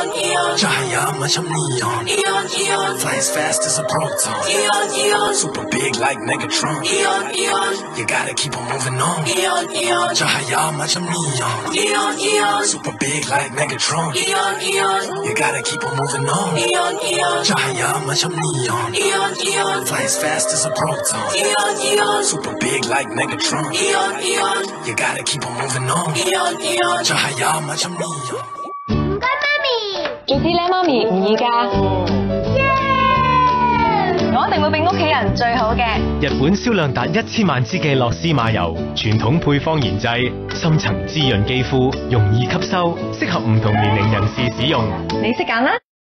Cahaya macam neon. Fly as fast as a proton. Super big like Megatron. You gotta keep on moving on. Cahaya macam neon. Super big like Megatron. You gotta keep on moving on. Cahaya macam neon. Fly as fast as a proton. Super big like Megatron. You gotta keep on moving on. Cahaya macam neon. 唔該，媽咪。 做啲咧，媽咪唔易㗎。我一定會俾屋企人最好嘅。 日本銷量達1000萬支嘅樂絲馬油，傳統配方研製，深層滋潤肌膚，容易吸收，適合唔同年齡人士使用。 你識揀啦。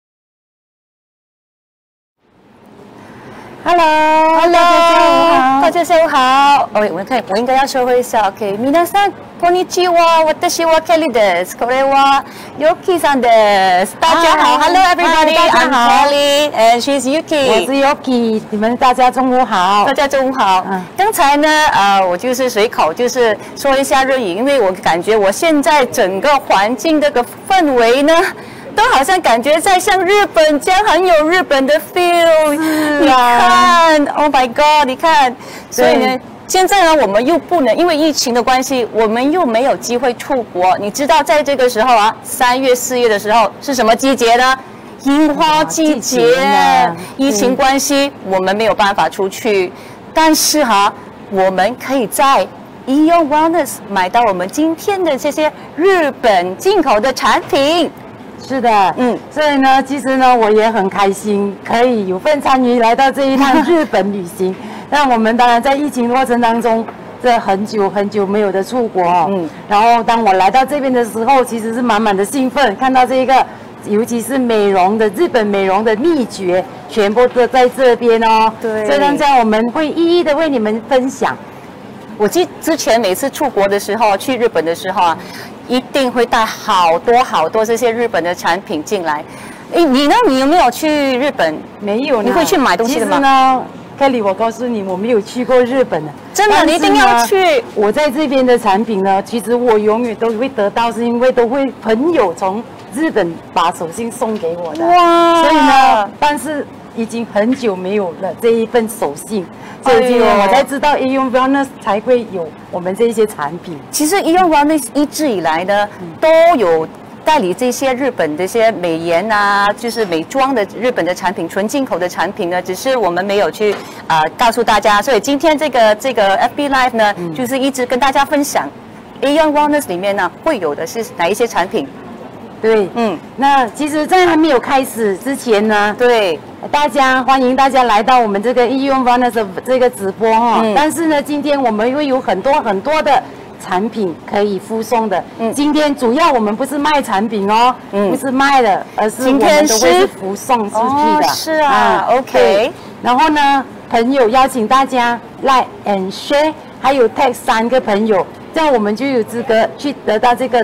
Hello， 大家下午好。我應該要說一下。OK， 皆さんこんにちは。私はケリです。これはYukiさんです。大家好。Hello everybody. I'm Kelly and she's Yuki. 我是 Yuki。你们大家中午好。 大家中午好。刚才呢，我就是随口就是說一下日語，因為我感覺我現在整個環境這個氛圍呢。都好像感覺在像日本這樣很有日本的 feel， 你看 ，Oh my God， 你看，所以呢，現在呢，我們又不能因為疫情的關係，我們又沒有機會出國。你知道，在這個時候啊，3月、4月的時候是什麼季節呢？櫻花季節。疫情關係，我們沒有辦法出去，但是我們可以在AEON Wellness 買到我們今天的這些日本進口的產品。 是的，所以呢，其實呢，我也很開心，可以有份參與來到這一趟日本旅行。但我們當然在疫情過程當中，這很久沒有的出國然後當我來到這邊的時候，其實是滿滿的興奮，看到這個，尤其是美容的日本美容的秘訣，全部都在這邊哦。對。所以呢，這樣我們會一一的為你們分享。 我之前每次出國的時候，去日本的時候啊。一定會帶好多這些日本的產品進來。你呢？你有沒有去日本？ 沒有。 你會去買東西的嗎？ 其實呢，Kelly，我告訴你，我沒有去過日本的。 真的，你一定要去。 我在這邊的產品呢，其實我永遠都會得到，是因為都會朋友從日本把手信送給我的。哇！所以呢，但是已經很久沒有了這一份手信。所以我才知道 AEON Wellness 才會有我們這些產品。 其實 AEON Wellness 一直以來呢，都有代理這些日本的一些美顏啊，就是美妝的日本的產品，純進口的產品呢，只是我們沒有去告訴大家。所以今天這個 FB Live 呢，就是一直跟大家分享 AEON Wellness 裡面呢會有的是哪一些產品。 對，那其實在還沒有開始之前呢，對，歡迎大家來到我們這個 AEON Wellness 的這個直播哈。但是呢，今天我們會有很多的產品可以附送的。今天主要我們不是賣產品哦，不是賣的，而是我們都會是附送出去的。 是啊，OK。 然後呢，朋友邀請大家 like and share， 還有 tag 3個朋友。這樣我們就有資格去得到這個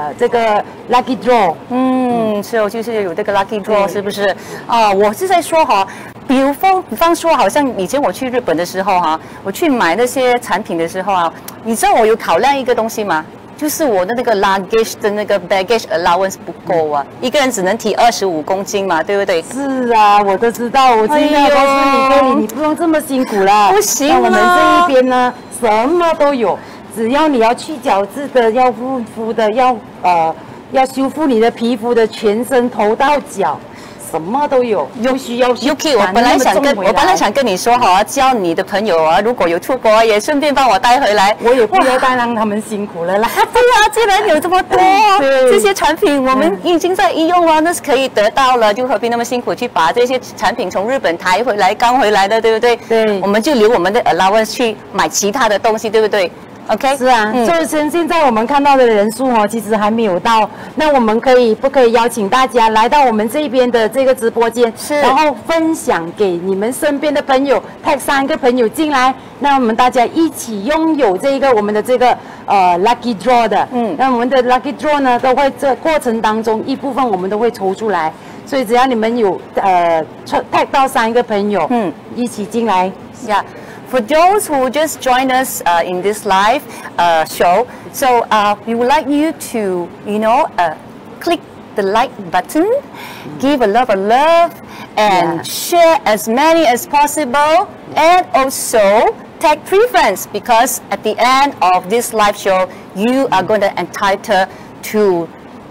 lucky draw。 是，就是有這個 lucky draw，是不是？我是在說比方說，好像以前我去日本的時候我去買那些產品的時候你知道我有考量一個東西嗎？就是我的那個 luggage 的那個 baggage allowance 不夠一個人只能提25公斤嘛，對不對？ 是啊，我都知道，我現在告訴你，你不用這麼辛苦了。 不行我們這一邊呢，什麼都有。只要你要去角質的，要護膚的，要修復你的皮膚的，全身頭到腳，什麼都有。又需要 Yuki， 我本來想跟你說教你的朋友如果有出國也順便幫我帶回來。 我也不要再讓他們辛苦了啦。 對啊，既然有這麼多這些產品，我們已經在AEON Wellness可以得到了，就何必那麼辛苦去把這些產品從日本抬回來，剛回來的，對不對？對，我們就留我們的 allowance 去買其他的東西，對不對？OK， 是啊， 所以現在我們看到的人數其實還沒有到。那我們不可以邀請大家來到我們這邊的這個直播間，然後分享給你們身邊的朋友，tag 3個朋友進來，那我們大家一起擁有這個我們的這個lucky draw 的。那我們的 lucky draw 呢，都會在過程當中一部分我們都會抽出來，所以只要你們有tag 到3個朋友，一起進來呀。 For those who just joined us in this live show, so we would like you to, click the like button, give a lot of love, and share as many as possible, and also tag 3 friends, because at the end of this live show, you are going to entitle to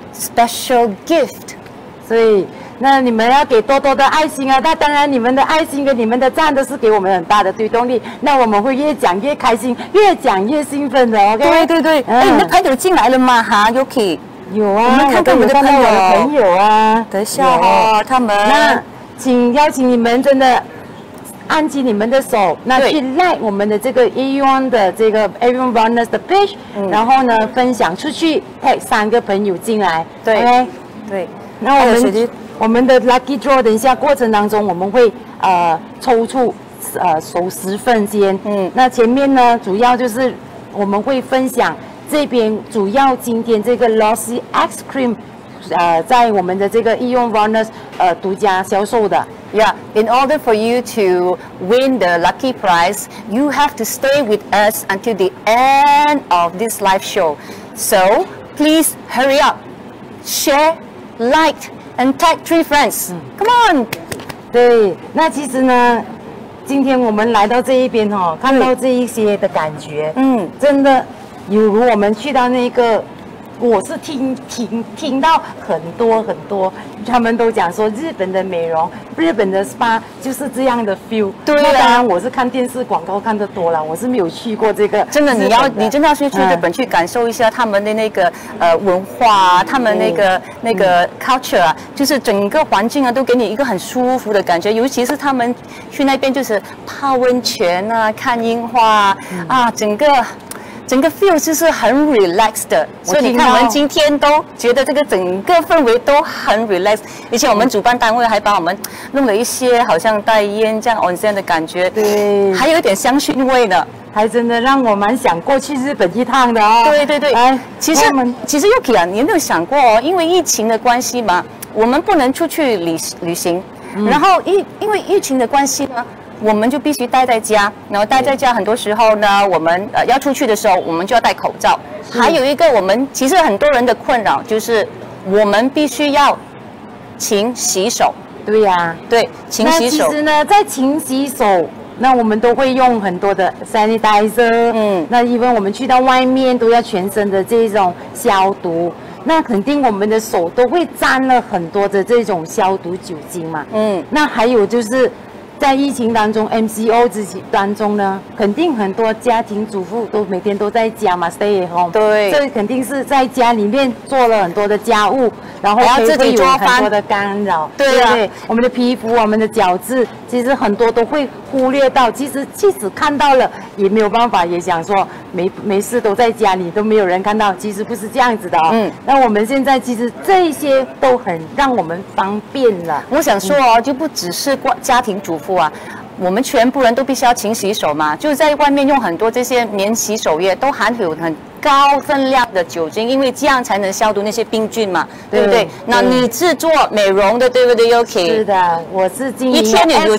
special gift. 所以，那你们要给多多的爱心啊！那当然，你们的爱心跟你们的赞都是给我们很大的推动力。那我们会越讲越开心，越讲越兴奋的。OK？ 对对对，哎，你的朋友进来了吗？哈 ，Yuki。 有啊， 我们看看我的朋友啊， 等一下哦，他们。 那请邀请你们真的按起你们的手，那去 like 我们的这个 AEON 的这个 AEON Runners 的 page，然后呢分享出去 ，tag 3个朋友进来。 对 ，OK？ 对。 那我们的 lucky draw 等一下过程当中，我们会抽出首10份先。那前面呢主要就是我们会分享这边主要今天这个 LOSHI X Cream， 在我们的这个AEON Runners 独家销售的。 Yeah, in order for you to win the lucky prize, you have to stay with us until the end of this live show. So please hurry up, share, like, and tag 3 friends. Come on. 对，那其实呢，今天我们来到这一边哦，看到这一些的感觉，真的有如我们去到那个。我是听到很多，他们都讲说日本的美容、日本的 SPA 就是这样的 feel。对啊，当然我是看电视广告看得多了，我是没有去过这个。真的， 你真的要去日本去感受一下他们的那个文化啊，他们那个 culture 啊，就是整个环境啊，都给你一个很舒服的感觉。尤其是他们去那边就是泡温泉啊、看樱花啊，整个 feel 就是很 relaxed 的，所以你看我们今天都觉得这个整个氛围都很 relaxed， 而且我们主办单位还把我们弄了一些好像带烟这样 onsen 的感觉，对，还有一点香薰味的， 还真的让我蛮想过去日本一趟的哦。 对对对，其实 Yuki 啊，你有没有想过哦？因为疫情的关系嘛，我们不能出去旅行，然后因为疫情的关系呢。我们就必须待在家，然后待在家，很多时候呢，我们要出去的时候，我们就要戴口罩。还有一个，我们其实很多人的困扰就是，我们必须要勤洗手。 对呀， 对，勤洗手。 那其实呢，在勤洗手，那我们都会用很多的 sanitizer。那因为我们去到外面都要全身的这种消毒，那肯定我们的手都会沾了很多的这种消毒酒精嘛。那还有就是。在疫情当中 ，MCO 当中呢，肯定很多家庭主妇都每天都在家嘛 ，stay at home。对，这肯定是在家里面做了很多的家务，然后自己做很多的干扰。对啊，我们的皮肤、我们的角质，其实很多都会忽略到。其实即使看到了，也没有办法，也想说没事都在家里都没有人看到，其实不是这样子的哦。那我们现在其实这一些都很让我们方便了。 我想说哦，就不只是家庭主妇。我们全部人都必须要勤洗手嘛，就是在外面用很多这些免洗手液，都含有很高分量的酒精，因为这样才能消毒那些病菌嘛，对不对？那你是做美容的，对不对 ，Yuki？ 是的，我是经营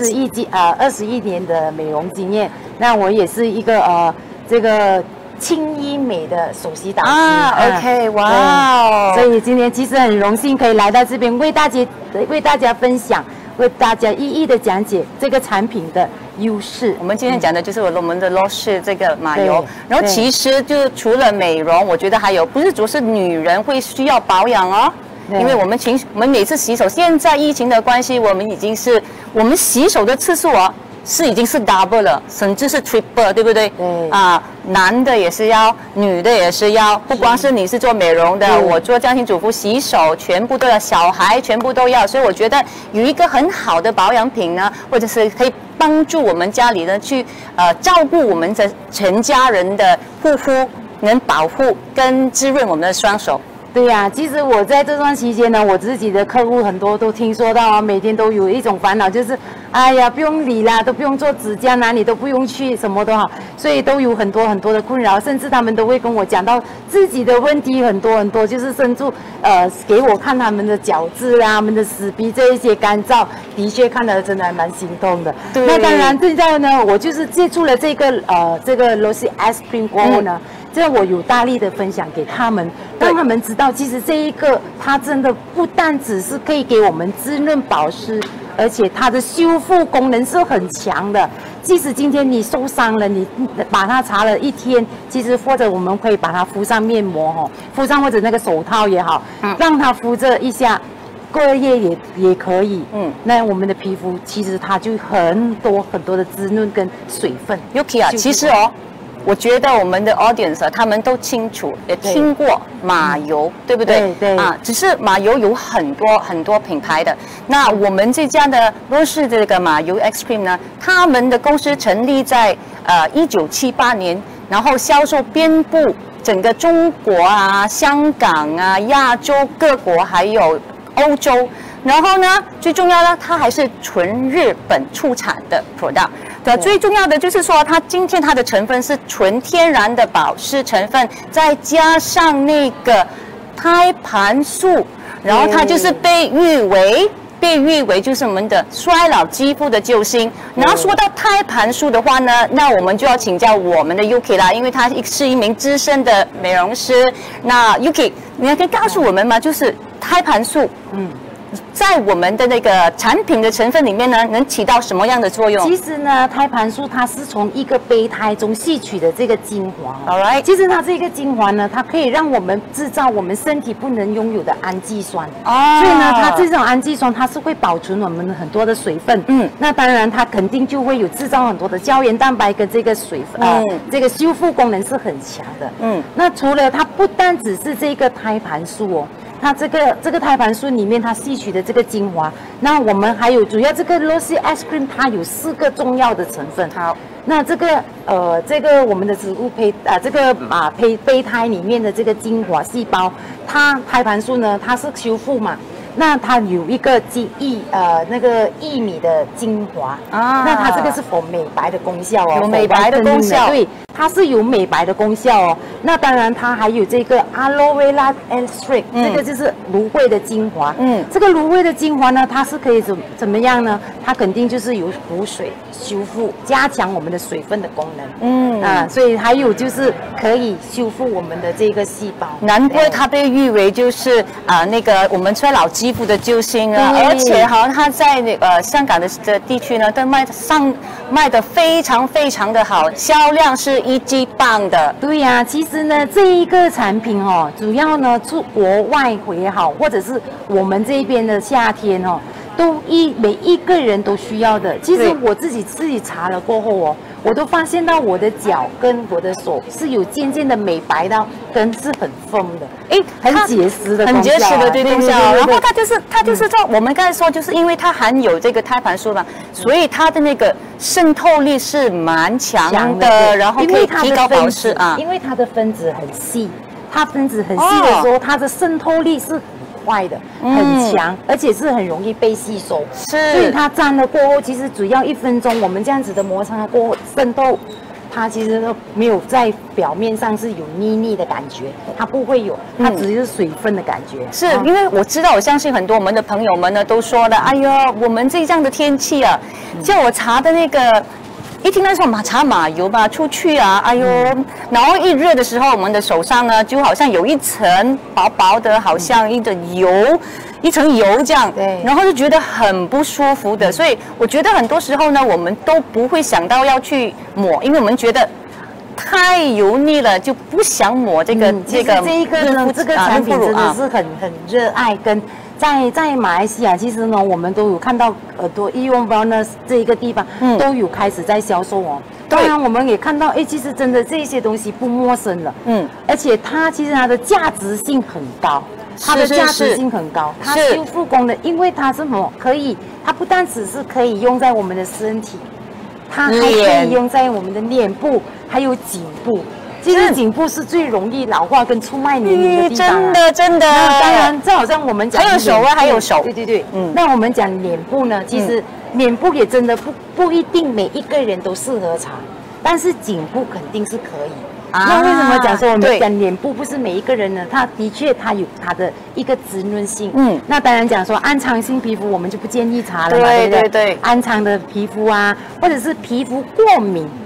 21年的美容经验，那我也是一个这个轻医美的首席导师啊 ，OK， 哇哦！ 所以今天其实很荣幸可以来到这边为大家分享。为大家一一的讲解这个产品的优势。 我们今天讲的就是我们的 LOSHI 这个马油，然后其实就除了美容，我觉得还有不是主要是女人会需要保养哦。因为我们每次洗手，现在疫情的关系，我们洗手的次数哦。已经是 double 了，甚至是 triple， 对不对？对啊，男的也是要，女的也是要，不光是你是做美容的，我做家庭主妇洗手，全部都要，小孩全部都要，所以我觉得有一个很好的保养品呢，或者是可以帮助我们家里呢去照顾我们的全家人的护肤，能保护跟滋润我们的双手。 对呀，其实我在这段期间呢，我自己的客户很多都听说到啊，每天都有一种烦恼，就是哎呀，不用理啦，都不用做指甲，哪里都不用去，什么都好，所以都有很多的困扰，甚至他们都会跟我讲到自己的问题很多，就是甚至给我看他们的角质啊，他们的死皮这一些干燥，的确看了真的还蛮心痛的。那当然现在呢，我就是接触了这个LOSHI Ice Cream 过后呢， 这我有大力的分享给他们，让他们知道，其实这一个它真的不但只是可以给我们滋润保湿，而且它的修复功能是很强的。即使今天你受伤了，你把它擦了1天，其实或者我们可以把它敷上面膜哈，敷上或者那个手套也好，让它敷着一下。过夜也可以，那我们的皮肤其实它就很多的滋润跟水分。 Yuki 啊，其实哦，我觉得我们的 audience 他们都清楚，也听过马油，对不对？ 对啊，只是马油有很多品牌的。那我们这家的LOSHI这个马油 X Cream 呢，他们的公司成立在1978年，然后销售遍布整个中国啊、香港啊、亚洲各国还有欧洲，然后呢，最重要呢，它还是纯日本出产的 product。最重要的就是说，它的成分是纯天然的保湿成分，再加上那个胎盘素，然后它就是被誉为就是我们的衰老肌肤的救星。然后说到胎盘素的话呢，那我们就要请教我们的 Yuki 啦，因为他是一名资深的美容师。那 Yuki， 你可以告诉我们吗？就是胎盘素，在我们的那个产品的成分里面呢，能起到什么样的作用？ 其实呢，胎盘素它是从一个胚胎中吸取的这个精华。 All right， 其实它这个精华呢，它可以让我们制造我们身体不能拥有的氨基酸。所以呢，它这种氨基酸它是会保存我们很多的水分。那当然它肯定就会有制造很多的胶原蛋白跟这个水分，这个修复功能是很强的。那除了它不单只是这个胎盘素哦。它这个胎盘素里面它吸取的这个精华，那我们还有主要这个 LOSHI X Cream 它有4个重要的成分。好，那这个我们的植物胚胎里面的这个精华细胞，它胎盘素呢它是修复嘛，那它有一个那个薏米的精华啊，那它这个是美白的功效哦， 有美白的功效， 对，它是有美白的功效哦。那当然它还有这个 Aloe Vera Extract，这个就是芦荟的精华。这个芦荟的精华呢，它是可以怎么样呢？它肯定就是有补水、修复、加强我们的水分的功能。所以还有就是可以修复我们的这个细胞。 难怪它被誉为就是那个我们衰老肌肤的救星啊！而且好像它在香港的地区呢，都卖得非常的好，销量是一级棒的。 对呀，其实呢，这一个产品哦，主要呢出国外也好，或者是我们这边的夏天哦，每一个人都需要的。其实我自己查了过后哦，我都发现到我的脚跟我的手是有渐渐的美白到，跟是很丰的，很结实的， 很结实的对功效。然后它就是在我们刚才说，就是因为它含有这个胎盘素嘛，所以它的那个渗透力是蛮强的，然后可以提高保湿啊。 因为它的分子很细，它分子很细的时候，它的渗透力是快的，很强，而且是很容易被吸收。所以它沾了过后，其实只要1分钟，我们这样子的摩擦过后渗透，它其实都没有在表面上是有腻的感觉，它不会有，它只是水分的感觉。 是因为我知道，我相信很多我们的朋友们呢都说了，哎呦，我们这样的天气啊，叫我擦的那个。一听到说擦马油吧，出去啊，哎呦，然后一热的时候，我们的手上呢就好像有一层薄薄的，好像一层油这样，对，然后就觉得很不舒服的。所以我觉得很多时候呢，我们都不会想到要去抹，因为我们觉得太油腻了，就不想抹这个产品真的是很热爱跟。在马来西亚，其实呢，我们都有看到很多AEON Wellness 这一个地方都有开始在销售哦。当然，我们也看到，其实真的这些东西不陌生了。而且它其实它的价值性很高，它修复功能，因为它是它不单只是可以用在我们的身体，它还可以用在我们的脸部，还有颈部。其实颈部是最容易老化跟出卖年龄的地方， 真的。 那当然，这好像我们讲还有手啊，还有手。 对。那我们讲脸部呢，其实脸部也真的不一定每一个人都适合擦，但是颈部肯定是可以。那为什么讲说我们讲脸部不是每一个人呢？它的确它有它的一个滋润性。那当然讲说暗藏性皮肤我们就不建议擦了嘛，对不对？暗藏的皮肤啊，或者是皮肤过敏。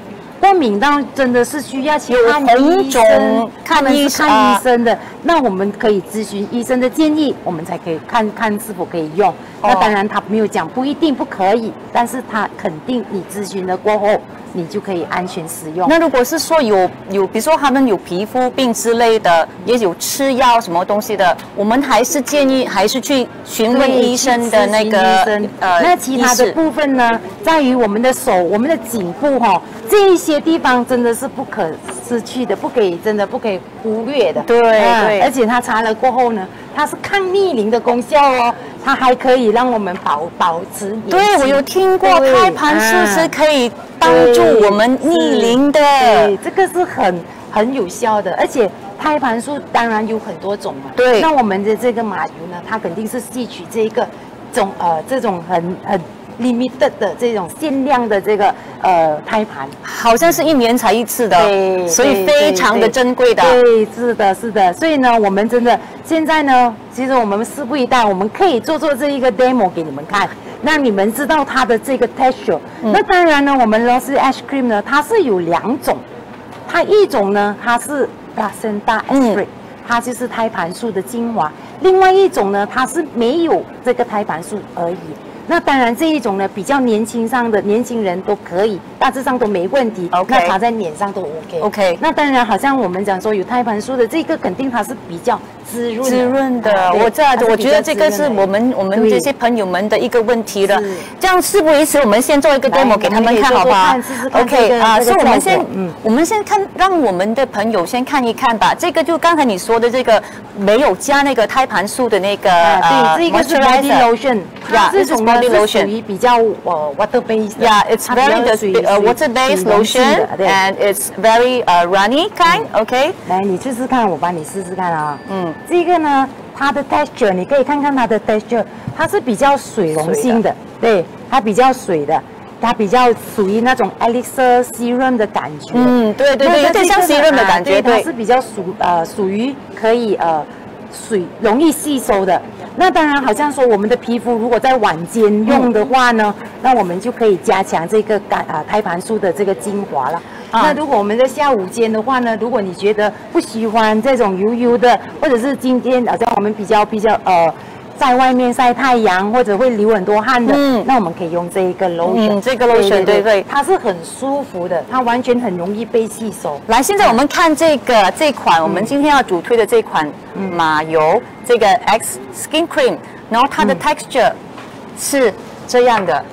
过敏到真的是需要去看医生，看医生的，那我们可以咨询医生的建议，我们才可以看看是否可以用。那当然他没有讲不一定不可以，但是他肯定你咨询了过后，你就可以安全使用。 那如果是说有，比如说他们有皮肤病之类的，也有吃药什么东西的，我们还是建议还是去询问医生的那个那其他的部分呢，在于我们的手、我们的颈部这一些地方真的是不可失去的，真的不可以忽略的。 对， 而且它擦了过后呢，它是抗逆龄的功效哦，它还可以让我们保持年轻。 对，我有听过胎盘素是可以帮助我们逆龄的。 对，这个是很有效的，而且胎盘素当然有很多种嘛。 对， 那我们的这个马油呢，它肯定是吸取这种很limited 的这种限量的这个胎盘， 好像是1年才1次的，对，所以非常的珍贵的。 对，是的。所以呢，我们真的现在呢，其实我们拭目以待，我们可以做这一个 demo 给你们看，让你们知道它的这个 texture。那当然呢，我们 LOSHI Ash Cream 呢，它是有2种，它一种呢，它是 placenta extract，它就是胎盘素的精华；另外一种呢，它是没有这个胎盘素而已。那当然这一种呢，比较年轻人都可以，大致上都没问题。那擦在脸上都 OK。那当然，好像我们讲说有胎盘素的这个，肯定它是比较滋润的。我觉得这个是我们这些朋友们的一个问题了。这样事不宜迟，我们先做一个 demo 给他们看，好不好？OK 所以我们先看，让我们的朋友先看一看吧。这个就刚才你说的这个没有加那个胎盘素的那个对，这个是 body lotion， 这种呢是属于比较water based。 Yeah, it's very water based lotion and it's very runny kind. OK， 来你试试看，我帮你试试看啊。这个呢，它的 texture 你可以看看它的 texture， 它是比较水溶性的，对，它比较水的。它比较属于那种 elixir serum 的感觉， 对，有点像 serum 的感觉， 对，它是比较属于可以水容易吸收的。那当然，好像说我们的皮肤如果在晚间用的话呢，那我们就可以加强这个胎盘素的这个精华了。那如果我们在下午间的话呢，如果你觉得不喜欢这种油油的，或者是今天好像我们比较在外面晒太阳或者会流很多汗的，那我们可以用这一个 lotion， 这个 lotion 对， 它是很舒服的，它完全很容易被吸收。 来，现在我们看这款我们今天要主推的这款马油，这个 X Skin Cream， 然后它的 texture 是这样的，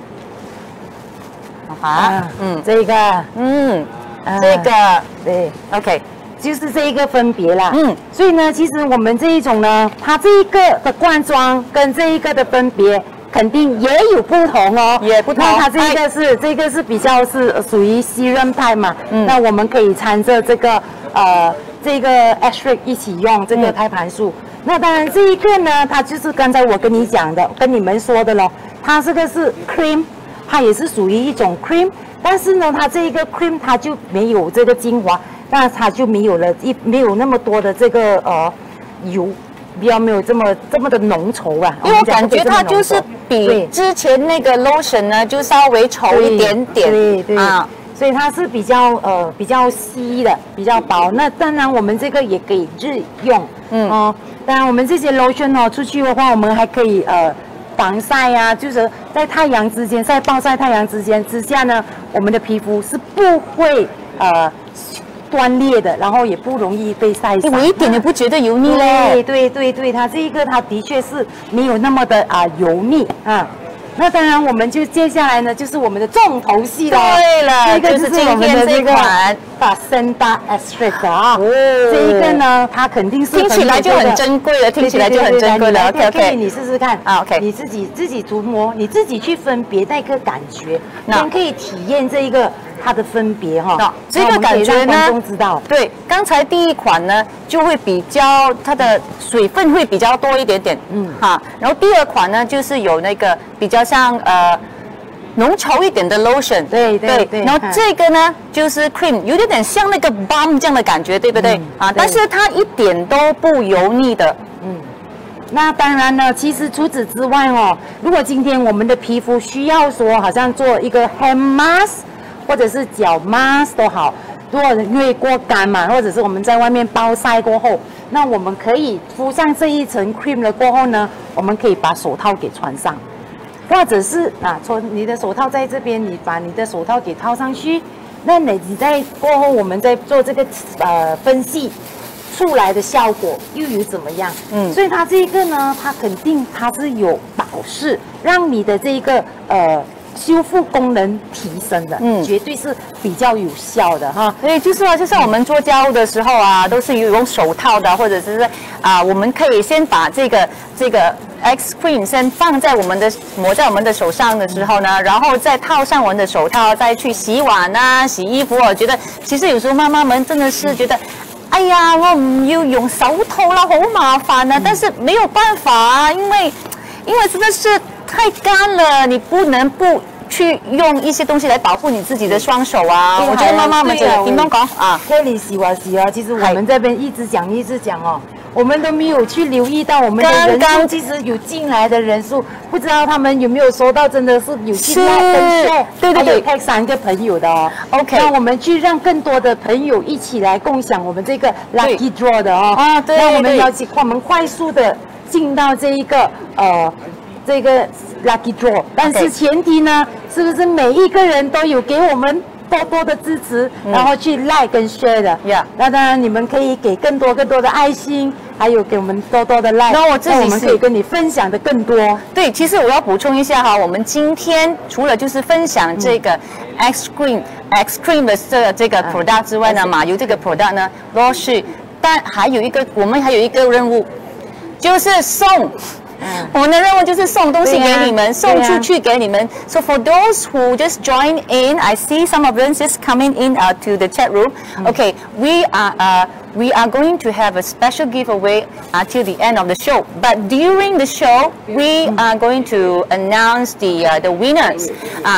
这个，对 ，OK。就是这一个分别啦，所以呢，其实我们这一种呢，它这一个的罐装跟这一个的分别肯定也有不同哦， 也不同。 那它这个是比较是属于serum派嘛，那我们可以掺着这个extract 一起用这个胎盘素。那当然这一个呢，它就是刚才我跟你讲的，跟你们说的咯，它这个是 cream， 它也是属于一种 cream， 但是呢，它这一个 cream 它就没有这个精华。那它就没有那么多的这个油，比较没有这么的浓稠啊。 因为我感觉它就是比之前那个 lotion 呢就稍微稠一点点， 对所以它是比较稀的，比较薄。那当然我们这个也可以日用，当然我们这些 lotion 出去的话，我们还可以防晒啊，就是在太阳之间，在暴晒太阳之下呢，我们的皮肤是不会断裂的，然后也不容易被晒伤。 我一点也不觉得油腻嘞。 对，它这一个它的确是没有那么的油腻啊。那当然，我们就接下来呢，就是我们的重头戏了。 对了， 这个就是我们的这个placenta extract 啊。这一个呢，它肯定是听起来就很珍贵了，听起来就很珍贵了。OK， 你试试看啊。OK， 你自己涂抹，你自己去分别那个感觉，你可以体验这一个。它的分别哈， 这个感觉呢， 知道对，刚才第一款呢就会比较它的水分会比较多一点点，然后第二款呢就是有那个比较像浓稠一点的 lotion， 对， 然后这个呢就是 cream， 有点像那个 balm 这样的感觉，对不对？但是它一点都不油腻的， 那当然呢，其实除此之外如果今天我们的皮肤需要说好像做一个 hand mask。 或者是脚 mask 都好。如果因为过干嘛，或者是我们在外面暴晒过后，那我们可以敷上这一层 cream 了过后呢，我们可以把手套给穿上，或者是你的手套在这边，你把你的手套给套上去，那你在过后我们再做这个分析出来的效果又有怎么样？所以它这个呢，它肯定它是有保湿，让你的这个修复功能提升的，绝对是比较有效的哈。 所以就是就像我们做家务的时候啊，都是有用手套的，或者是我们可以先把这个 X cream 先放在抹在我们的手上的时候呢，然后再套上我们的手套，再去洗碗啊、洗衣服。我觉得其实有时候妈妈们真的是觉得，哎呀，我唔要用手套啦，好麻烦啊，但是没有办法啊，因为真的是太干了，你不能不去用一些东西来保护你自己的双手啊。我觉得妈妈们点樣講啊？ 可以洗啊，其实我们这边一直讲哦，我们都没有去留意到我们的人数，其实有进来的人数，不知道他们有没有收到，真的是有进来分享，对，还有3个朋友的哦。OK， 那我们去让更多的朋友一起来共享我们这个 lucky draw 的哦。对，那我们邀请我们快速的进到这一个这个 lucky draw， 但是前提呢，是不是每一个人都有给我们多多的支持，然后去 like 跟 share 的？那当然你们可以给更多的爱心，还有给我们多多的 like， 那我们可以跟你分享的更多。 对，其实我要补充一下哈，我们今天除了就是分享这个 X cream 的这个 product 之外呢，马油这个 product 呢LOSHI，但我们还有一个任务，就是送。我们的任务就是送东西给你们，送出去给你们。So for those who just join in, I see some of them just coming in to the chat room. Okay, we are going to have a special giveaway till the end of the show. But during the show, we are going to announce the winners.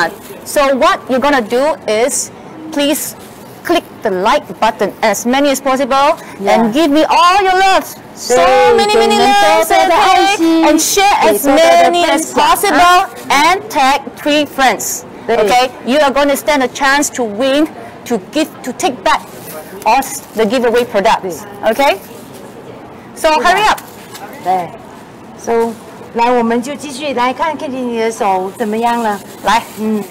So what you're gonna do is please click the like button as many as possible and give me all your love. So many loves and share as many as possible and tag 3 friends. Okay, you are going to stand a chance to win, to take back all the giveaway products. Okay, so hurry up. 对 ，So 来我们就继续来看 Kitty 你的手怎么样了？来，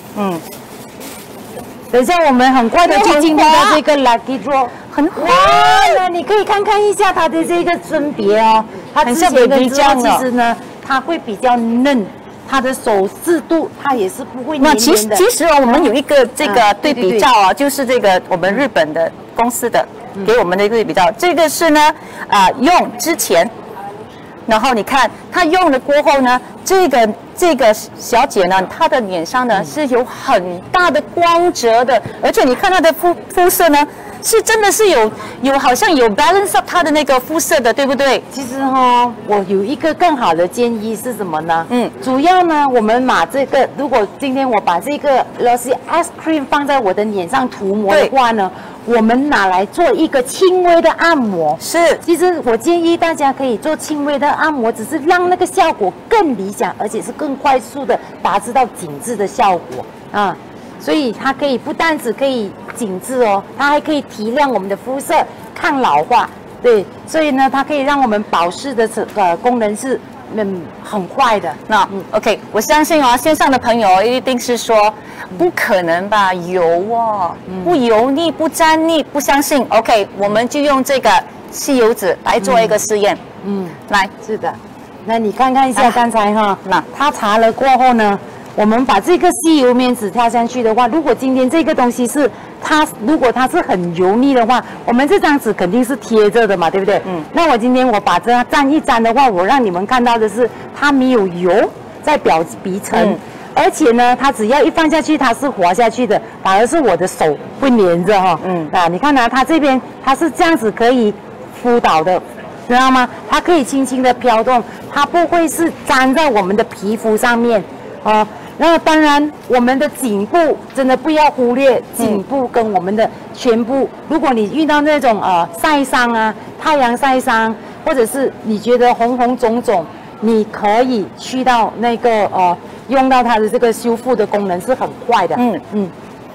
等一下，我们很快的就进入到这个 lucky draw， 很快呢，你可以看一下它的这个分别哦。它之前跟之后其实呢，它会比较嫩，它的手势度它也是不会黏黏的。 其实我们有一个这个对比照啊，就是这个我们日本的公司的给我们的一个对比照，这个是呢用之前。然后你看，她用了过后呢，这个小姐呢，她的脸上呢是有很大的光泽的，而且你看她的肤色呢，是真的是有好像有 balance up 她的那个肤色的，对不对？ 其实我有一个更好的建议是什么呢？主要呢，我们把这个，如果今天我把这个 LOSHI X cream 放在我的脸上涂抹的话呢，我们拿来做一个轻微的按摩。是，其实我建议大家可以做轻微的按摩，只是让那个效果更理想，而且是更快速的达至到紧致的效果啊。所以它可以不但只可以紧致哦，它还可以提亮我们的肤色，抗老化。对，所以呢，它可以让我们保湿的功能是很快的。 那OK， 我相信线上的朋友一定是说，不可能吧？油不油腻、不沾腻，不相信。OK， 我们就用这个吸油纸来做一个试验。来， 是的。那你看一下刚才那它擦了过后呢，我们把这个吸油面纸跳上去的话，如果今天这个东西是如果它是很油腻的话，我们这张纸肯定是贴着的嘛，对不对？那我今天我把这沾一沾的话，我让你们看到的是它没有油在表层，而且呢，它只要一放下去，它是滑下去的，反而是我的手会粘着你看它这边它是这样子可以敷倒的。知道吗？它可以轻轻的飘动，它不会是粘在我们的皮肤上面那当然，我们的颈部真的不要忽略颈部跟我们的全部。如果你遇到那种晒伤啊、太阳晒伤，或者是你觉得红肿肿，你可以去到那个用到它的这个修复的功能是很快的。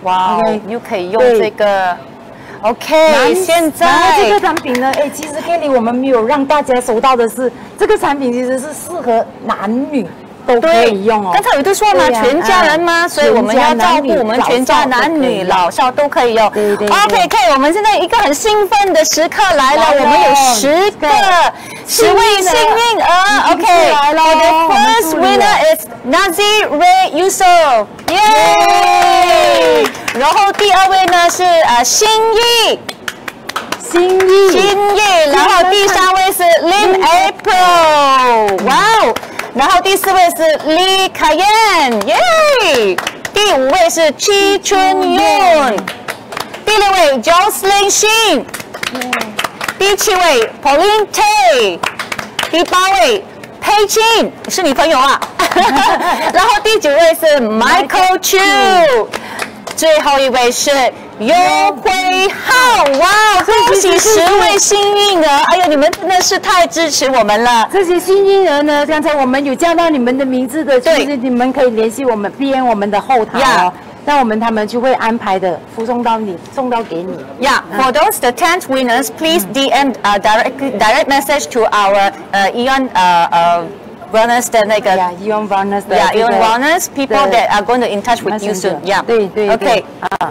哇 OK 又可以用这个。OK， 现在然后这个产品呢，哎，其实 Kelly 我们没有让大家收到的是，这个产品其实是适合男女都可以用哦。 刚才我就说嘛，全家人嘛，所以我们要照顾我们全家男女老少都可以用。 对。 OK， 我们现在一个很兴奋的时刻来了，我们有10位幸运儿。OK，the first winner is Nazi Ray Yusof， 耶！然后第2位呢是心意，然后第3位是 Lin April， 哇哦！然后第4位是 Lee Kayen， 耶！第5位是 Chi Chun Yun， 第6位 Jocelyn Shin， 第7位 Pauline Tay， 第8位佩青是你朋友啊，然后第9位是 Michael Chu， 最后一位是尤辉浩，哇！恭喜10位幸运儿！哎呦，你们真的是太支持我们了。 这些幸运儿呢，刚才我们有叫到你们的名字的，就是你们可以联系我们编我们的后台哦。那他们就会安排的附送到给你。 For those the 10th winners, please DM direct message to our AEON Wellness 的那个 AEON Wellness 的 AEON Wellness people that are going to in touch with you soon. 对 OK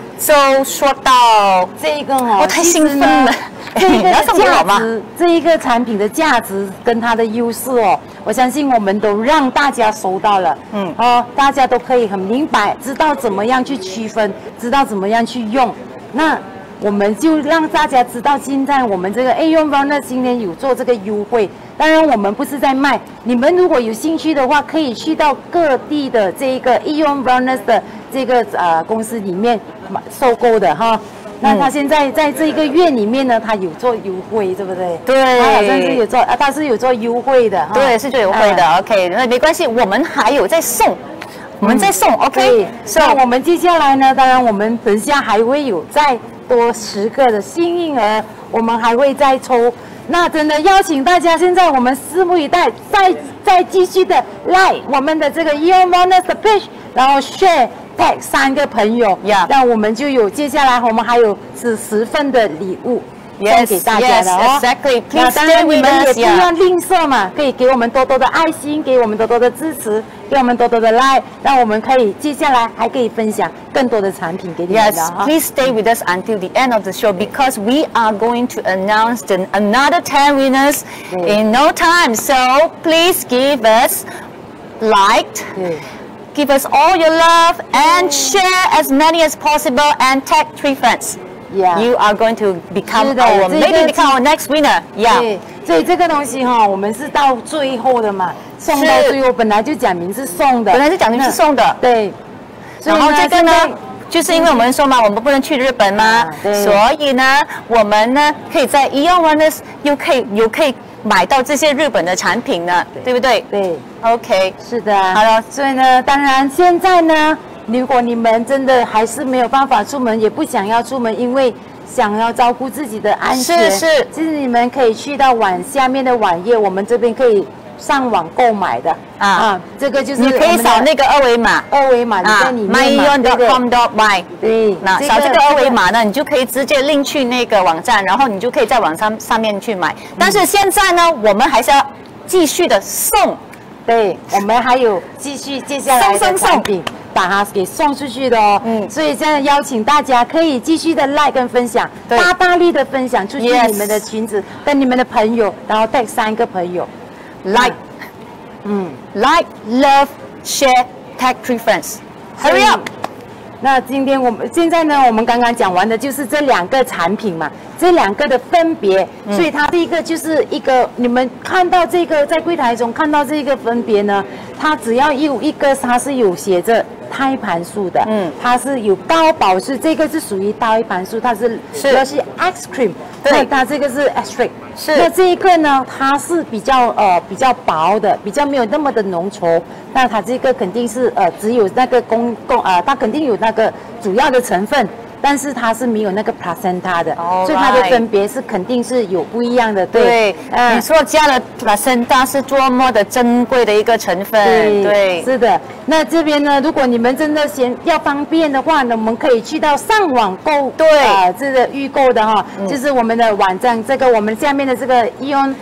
，So 说到这一个我太兴奋了。 这一个价值，这一个产品的价值跟它的优势哦，我相信我们都让大家收到了。大家都可以很明白，知道怎么样去区分，知道怎么样去用。那我们就让大家知道，现在我们这个 AEON Wellness 今年有做这个优惠。当然，我们不是在卖，你们如果有兴趣的话，可以去到各地的这个 AEON Wellness 的这个公司里面收购的哈。那他现在在这个月里面呢，他有做优惠，对不对？ 对， 他好像是有做，他是有做优惠的。 对，是做优惠的。OK， 那没关系，我们还有在送，我们在送。OK， 那我们接下来呢，当然我们等下还会有再多10个的幸运儿，我们还会再抽。那真的邀请大家，现在我们拭目以待，再继续的来我们的这个 AEON Wellness 的 page， 然后 share tag 3个朋友，那我们就有接下来我们还有10份的礼物送给大家的哦。 Exactly. 那当然你们也不要吝啬嘛，可以给我们多多的爱心，给我们多多的支持，给我们多多的 like， 让我们可以接下来还可以分享更多的产品给你们的。 Yes, please stay with us until the end of the show because we are going to announce another 10 winners in no time. So please give us give us all your love and share as many as possible and tag 3 friends. You are going to become our next winner. 对，所以这个东西哈，我们是到最后的嘛，送到最后，本来就讲明是送的，对。 然后这个呢，就是因为我们说嘛，我们不能去日本嘛，所以呢，我们呢可以在AEON Wellness又可以买到这些日本的产品呢，对不对？ 对 ，OK， 是的。好了，所以呢，当然现在呢，如果你们真的还是没有办法出门，也不想要出门，因为想要照顾自己的安全， 是， 其实你们可以去到下面的网页，我们这边可以上网购买的这个就是你可以扫那个二维码你在里面嘛 myeon.com.my 对， 那扫这个二维码呢，你就可以直接link去那个网站，然后你就可以在网站上面去买。但是现在呢，我们还是要继续的送， 对，我们还有继续接下来的产品。把它给送出去的哦，所以现在邀请大家可以继续的 like 跟分享，大力的分享出去你们的群组，跟你们的朋友，然后带3个朋友 ，like love share tag 3 friends，hurry up。 那现在呢，我们刚刚讲完的就是这2个产品嘛，这2个的分别，所以它第一个就是一个你们看到这个在柜台中看到这个分别呢，它只要有一个它是有写着胎盘素的，它是有高保湿，这个是属于胎盘素，它是X cream， 对，它这个是 extract， 是。那这一个呢，它是比较薄的，比较没有那么的浓稠，那它这个肯定是只有那个它肯定有那个主要的成分但是它是没有那个 placenta 的， Alright 所以它的分别是肯定是有不一样的。 对，你说加了 placenta 是多么的珍贵的一个成分，对， 是的。那这边呢，如果你们真的要方便的话呢，我们可以去到上网购， 对， 这个预购的哈，就是我们的网站，这个我们下面的这个 AEON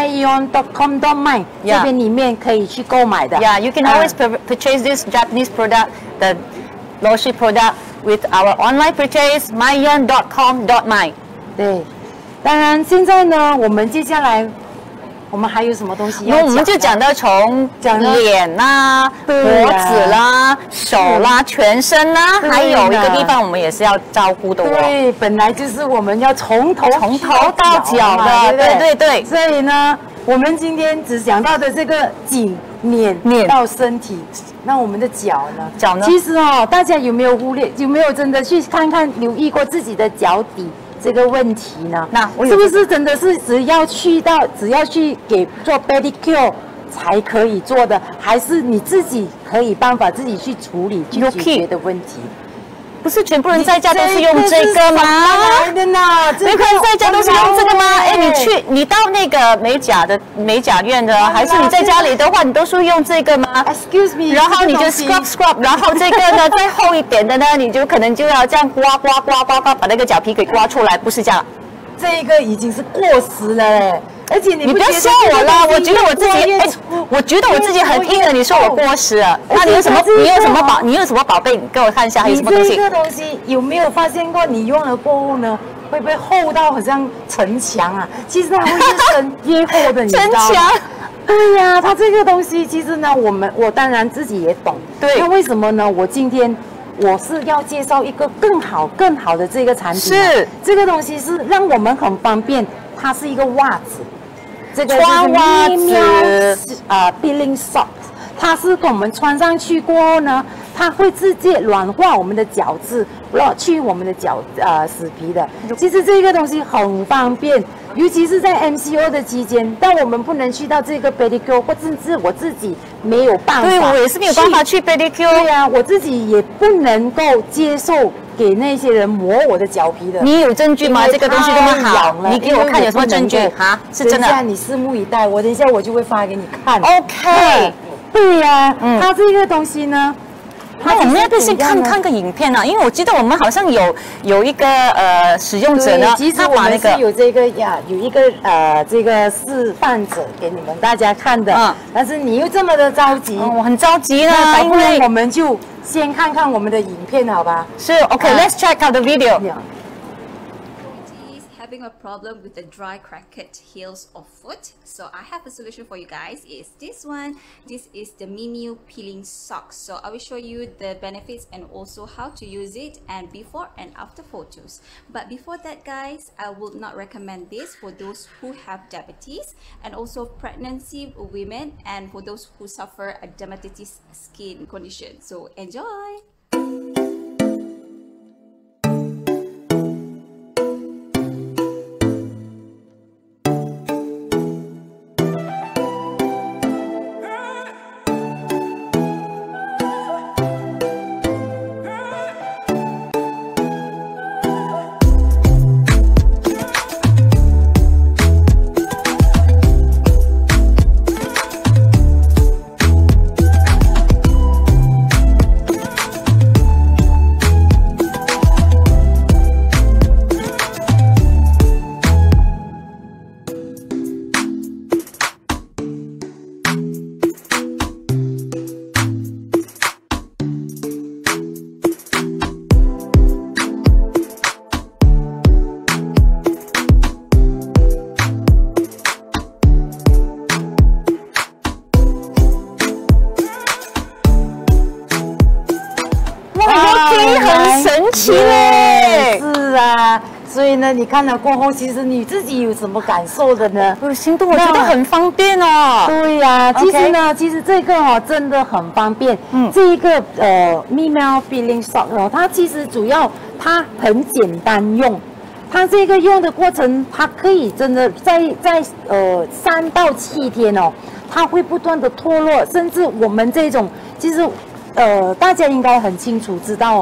myeon.com.my 这边里面可以去购买的。 Yeah, you can always purchase this Japanese product, the LOSHI product, with our online purchase myeon.com.my。 对，当然现在呢，我们接下来我们还有什么东西要讲？ 我们就讲到从脸啦、脖子啦、手啦、全身啦，还有一个地方我们也是要照顾的哦。 对，本来就是我们要从头到脚的，对。 所以呢，我们今天只讲到的这个颈、脸到身体，那我们的脚呢？ 脚呢？ 其实哦，大家有没有忽略？有没有真的去看看、留意过自己的脚底？这个问题呢，那是不是真的是只要去给做 pedicure 才可以做的，还是你自己可以办法自己去处理去解决的问题？ 不是全部人在家都是用这个吗？ 来的呢， 每个人在家都是用这个吗？哎，你到那个美甲院的，还是你在家里的话，你都是用这个吗 ？Excuse me。 然后你就 scrub， 然后这个呢再厚一点的呢，你就可能就要这样刮，把那个脚皮给刮出来，不是这样？ 这个已经是过时了嘞。而且你不要说我了，我觉得我自己很硬的，你说我过时了，那你有什么宝贝？你给我看一下，还有什么东西？ 你这个东西有没有发现过？你用了过后呢，会不会厚到好像城墙啊？其实它会是越厚的，你知道吗？城墙。对呀，它这个东西其实呢，我当然自己也懂。对。那为什么呢？我今天我是要介绍一个更好的这个产品。是。这个东西是让我们很方便，它是一个袜子。这个穿袜子 ，peeling socks， 它是跟我们穿上去过后呢，它会直接软化我们的脚趾，去我们的脚死皮的。其实这个东西很方便，尤其是在 MCO 的期间，但我们不能去到这个 pedicure， 或甚至我自己没有办法， 对我也是没有办法去 pedicure。 对呀，我自己也不能够接受给那些人磨我的脚皮的。 你有证据吗？这个东西这么好，你给我看有什么证据啊？是真的。 等一下你拭目以待，等一下我就会发给你看。 OK。 对呀，它这个东西呢， 那我们要不要先看个影片啊？因为我记得我们好像有一个使用者呢， 其实我们是有这个有一个这个示范者给你们大家看的。但是你又这么的着急， 我很着急呢， 因为我们就先看看我们的影片，好吧？ 是 OK，Let's check out the video. Having a problem with the dry cracked heels of foot, so I have a solution for you guys. Is this one. This is the mini peeling socks. So I will show you the benefits and also how to use it and before and after photos. But before that guys, I would not recommend this for those who have diabetes and also pregnancy women and for those who suffer a dermatitis skin condition. So enjoy. 很神奇嘞！ 是啊，所以呢，你看了过后，其实你自己有什么感受的呢？ 我心动，我觉得很方便哦。 对呀，其实呢，其实这个真的很方便。这一个mini peeling sock 它其实主要它很简单用。它这个用的过程，它可以真的在3到7天哦，它会不断的脱落，甚至我们这种其实大家应该很清楚知道哦，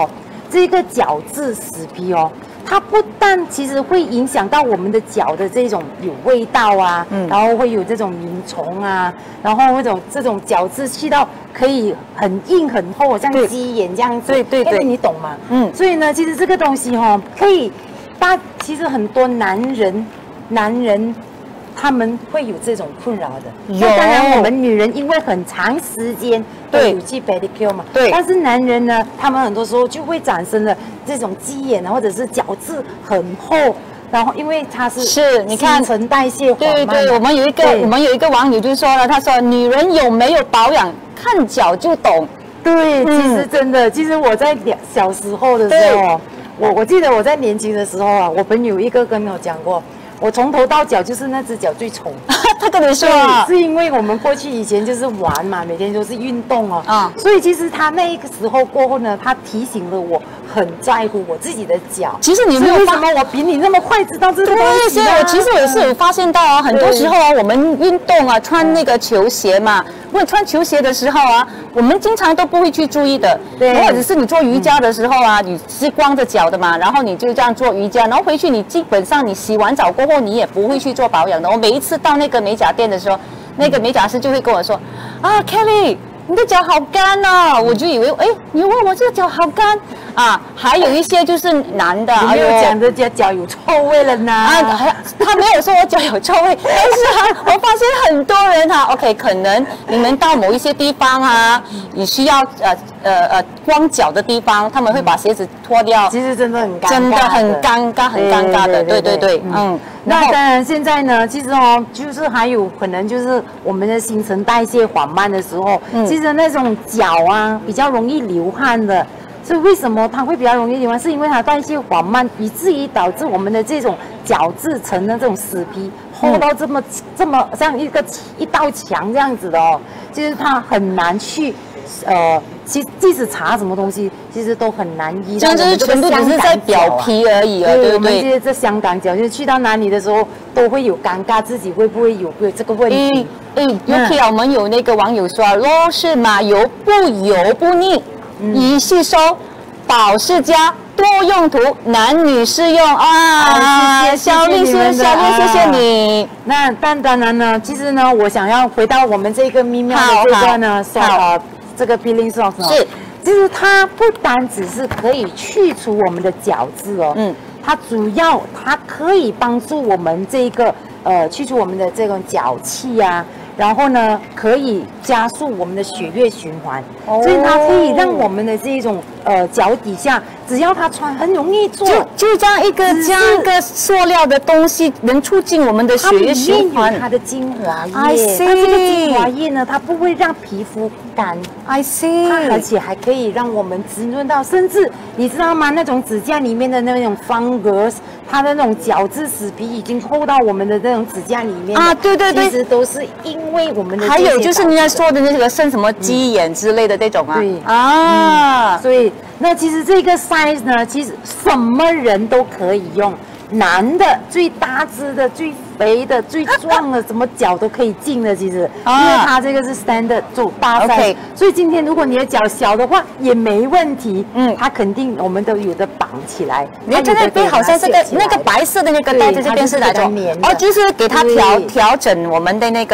这个角质死皮哦，它不但其实会影响到我们的脚的这种有味道啊，然后会有这种蝇虫啊，然后这种角质去到可以很硬很厚，像鸡眼这样子。 对， 你懂吗？所以呢，其实这个东西哦，可以，其实很多男人。他们会有这种困扰的。那当然，我们女人因为很长时间都有去 pedicure 嘛，对。但是男人呢，他们很多时候就会产生了这种鸡眼啊，或者是角质很厚，然后因为它是你看新陈代谢缓慢。 对，我们有一个网友就说了，他说女人有没有保养，看脚就懂。 对，其实真的，其实我在小时候的时候，我记得我在年轻的时候啊，我朋友一个跟我讲过。我从头到脚就是那只脚最丑， 他跟你说啊， 是因为我们过去以前就是玩嘛，每天都是运动哦，所以其实他那一个时候过后呢，他提醒了我很在乎我自己的脚。 其实你没有为什么我比你那么快知道这个东西呢？ 其实我也是有发现到啊，很多时候啊，我们运动啊，穿那个球鞋嘛，如果穿球鞋的时候啊，我们经常都不会去注意的，对，或者是你做瑜伽的时候啊，你是光着脚的嘛，然后你就这样做瑜伽，然后回去你基本上你洗完澡过后，你也不会去做保养的。我每一次到那个美甲店的时候，那个美甲师就会跟我说，啊 ，Kelly， 你的脚好干哦，我就以为，哎，你问我这个脚好干啊？还有一些就是男的， 没有讲人家脚有臭味了呢。 他没有说我脚有臭味，但是我发现很多人OK， 可能你们到某一些地方啊，你需要光脚的地方，他们会把鞋子脱掉。 其实真的很尴尬， 真的很尴尬的，对， 那当然现在呢，其实就是还有可能就是我们的新陈代谢缓慢的时候，其实那种脚啊比较容易流汗的。所以为什么它会比较容易流汗？是因为它代谢缓慢，以至于导致我们的这种角质层的这种死皮厚到这么像一道墙这样子的哦，就是它很难去即使查什么东西，其实都很难医。 这就是全部只是在表皮而已啊，对不对？ 我们这香港脚，就是去到哪里的时候都会有尴尬，自己会不会有这个问题 ？OK 啊，我们有那个网友说，LOSHI马油不油不腻。易吸收，保湿加多用途，男女适用啊！小丽，谢谢你。 那当然呢，其实呢，我想要回到我们这个咪妙的这个呢，这个 peeling sauce 是，其实它不单只是可以去除我们的角质哦，它主要它可以帮助我们这个去除我们的这种脚气啊。然后呢，可以加速我们的血液循环，所以它可以让我们的这种脚底下，只要它穿很容易做， 就这样一个塑料的东西，能促进我们的血液循环。 它的精华液，它这个精华液呢，它不会让皮肤干。 I see， 它而且还可以让我们滋润到，甚至你知道吗？那种指甲里面的那种 fungus， 它的那种角质死皮已经厚到我们的那种指甲里面啊， 对， 其实都是因为我们的还有就是人家说的那个生什么鸡眼之类的这种啊， 对啊，所以那其实这个 size 呢，其实什么人都可以用，男的最大只的、最肥的、最壮的，什么脚都可以进的，其实，因为它这个是 standard 做大 size， 所以今天如果你的脚小的话也没问题，它肯定我们都有的绑起来。 你看那边好像那个白色的那个带在这边是哪种？就是给它调整我们的那个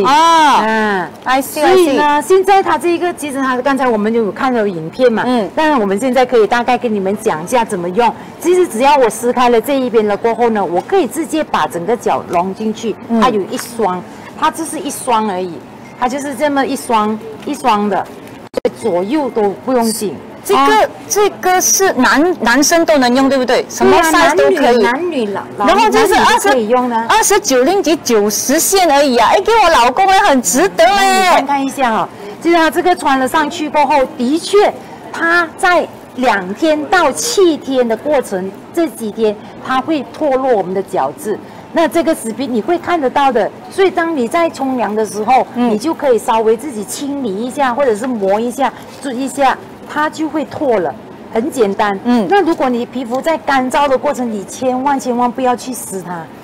I see。所以呢，现在它这个其实它刚才我们有看到影片嘛，当然我们现在可以大概跟你们讲一下怎么用。其实只要我撕开了这一边了过后呢，我可以直接把整个脚融进去，它有一双，它就是一双而已，它就是这么一双一双的，左右都不用紧。 这个是男生都能用，对不对？什么 size 都可以， 男女老， 然后这是可以用的 29令吉90线而已啊！哎，给我老公也很值得哎。 看一下哈，就是它这个穿了上去过后，的确，它在2天到7天的过程，这几天它会脱落我们的角质。那这个死皮你会看得到的，所以当你在冲凉的时候，你就可以稍微自己清理一下，或者是磨一下、注一下，它就会脱了，很简单。那如果你皮肤在干燥的过程，你千万不要去撕它，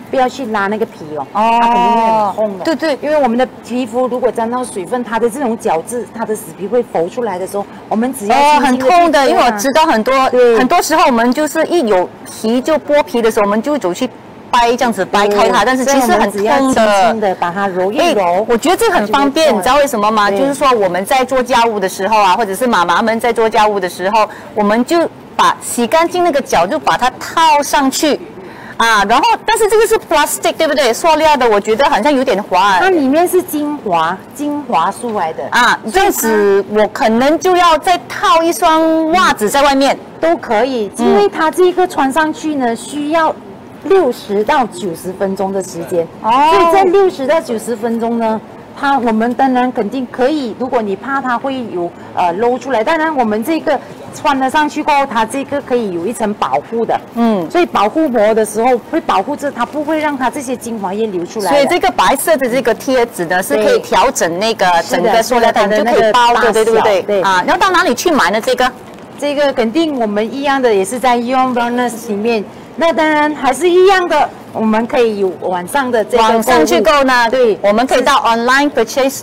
不要去拉那个皮哦，它肯定会很痛的。 对对， 因为我们的皮肤如果沾到水分，它的这种角质，它的死皮会浮出来的时候，我们只要很痛的，因为我知道很多时候我们就是一有皮就剥皮的时候，我们就走去掰这样子掰开它，但是其实很痛的。 轻轻的把它揉一揉， 我觉得这个很方便，你知道为什么吗？就是说我们在做家务的时候啊，或者是妈妈们在做家务的时候，我们就把洗干净那个角就把它套上去。啊，然后但是这个是 plastic 对不对？塑料的，我觉得好像有点滑。 它里面是精华素来的啊，这样子我可能就要再套一双袜子在外面都可以，因为它这个穿上去呢需要60到90分钟的时间，所以在60到90分钟呢。我们当然肯定可以，如果你怕它会有露出来，当然我们这个穿了上去过后，它这个可以有一层保护的，所以保护膜的时候会保护着它，不会让它这些精华液流出来。 所以这个白色的这个贴纸呢，是可以调整那个整个塑料袋，你就可以包的，对不对？对啊，然后到哪里去买呢？ 这个肯定我们一样的，也是在 AEON Wellness 里面。那当然还是一样的，我们可以有网上的这个网上去购呢，对，我们可以到 online purchase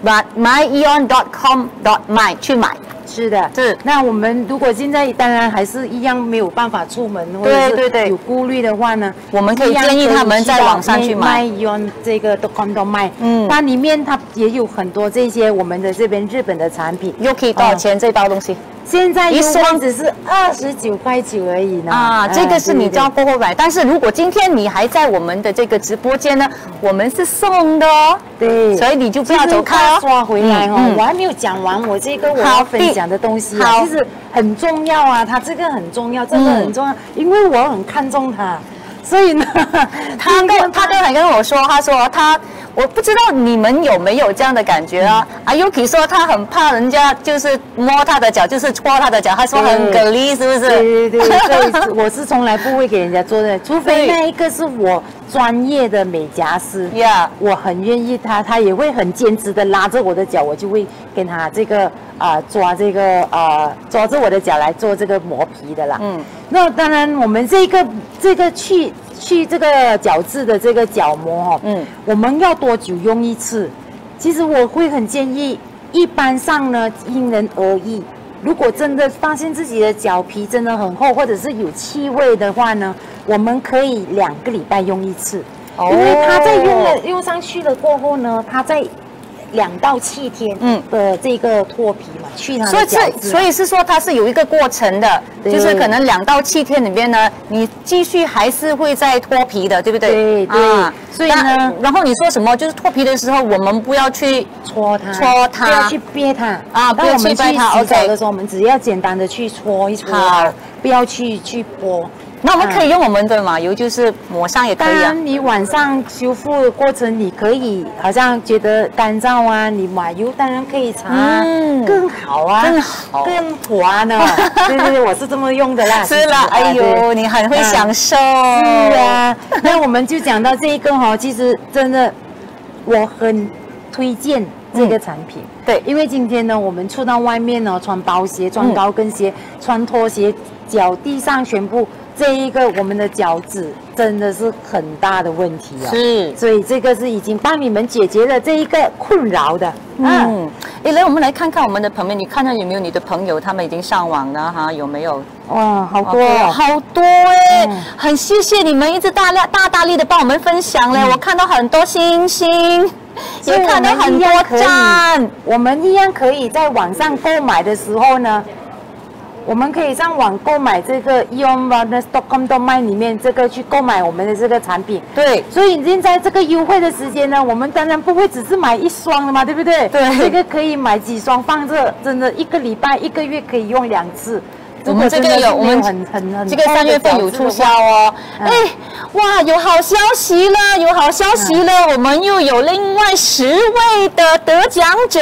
myeon.com.my 去买。 是的，是。那我们如果现在当然还是一样没有办法出门，或者是有顾虑的话呢， 我们可以建议他们在网上去买。 myeon 这个 .com.my， 它里面它也有很多这些我们的这边日本的产品。 又可以多少钱这包东西？ 现在优惠只是29.9块而已呢。 啊，这个是你交过后买，但是如果今天你还在我们的这个直播间呢，我们是送的哦。 对， 所以你就不要走开哦。 刷回来哦，我还没有讲完我这个我要分享的东西啊，其实很重要啊，它这个很重要，真的很重要，因为我很看重它，所以呢， 他都还跟我说，他说我不知道你们有没有这样的感觉啊？阿 Yuki 说他很怕人家就是摸他的脚，就是戳他的脚，他说很给力，是不是？ 对，所以我是从来不会给人家做的，除非那一个是我专业的美甲师，我很愿意他也会很坚持的拉着我的脚，我就会跟他这个抓着我的脚来做这个磨皮的啦。那当然我们这个去这个角质的这个角膜我们要多久用一次？其实我会很建议，一般上呢因人而异。如果真的发现自己的脚皮真的很厚，或者是有气味的话呢，我们可以2个礼拜用一次，因为它在用上去了过后呢，它在2到7天的这个脱皮嘛，去它的角质。 所以是说它是有一个过程的，就是可能2到7天里面呢，你继续还是会再脱皮的，对不对？ 对。所以呢， 然后你说什么？就是脱皮的时候，我们不要去搓它，不要去憋它啊！当我们去洗澡的时候，我们只要简单的去搓一搓，不要去剥。 那我们可以用我们的马油，就是抹上也可以啊。 当然，你晚上修复的过程，你可以好像觉得干燥啊，你马油当然可以擦，更好啊，更滑呢。对，我是这么用的啦。 是啦，哎呦，你很会享受。 是啊，那我们就讲到这一个其实真的我很推荐这个产品。对，因为今天呢，我们出到外面呢，穿包鞋、穿高跟鞋、穿拖鞋，脚地上全部。这一个我们的脚趾真的是很大的问题啊，所以这个是已经帮你们解决了这一个困扰的。 来我们来看看我们的朋友，你看到有没有你的朋友他们已经上网了哈？有没有？ 哇，好多好多很谢谢你们一直大力的帮我们分享嘞，我看到很多星星，也看到很多赞。 我们一样可以在网上购买的时候呢。我们可以上网购买这个 AEON.com.my 里面这个去购买我们的这个产品。对，所以现在这个优惠的时间呢，我们当然不会只是买1双的嘛，对不对？对，这个可以买几双放着，真的1个礼拜、1个月可以用2次。 我们这个有，我们这个3月份有促销哦。哇，有好消息了，我们又有另外10位的得奖者，